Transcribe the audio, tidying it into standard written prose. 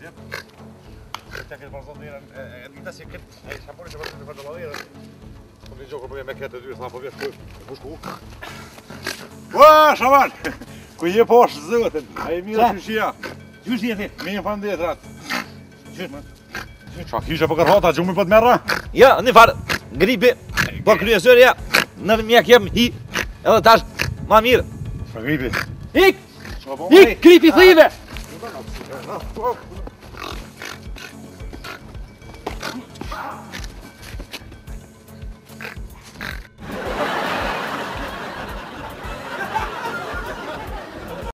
Gjep. Këtë këtë për zonë dhirën, e dita si këtë, e shaponi që për të dhirën. Po një gjokër përve me këtë e dy, tha po vjetë pushku. Ua, Shaban! Ku je poshë zëtën, a e mirë shushia. Gjysh jeti? Me një fanë detrat. Qa kishe për kërhota, gjumi për të merra? Ja, një farë, gripi, po kryesërja, në mjek jem hi, edhe tash, ma mirë. Qa gripi? Ik! Ik, gripi thive!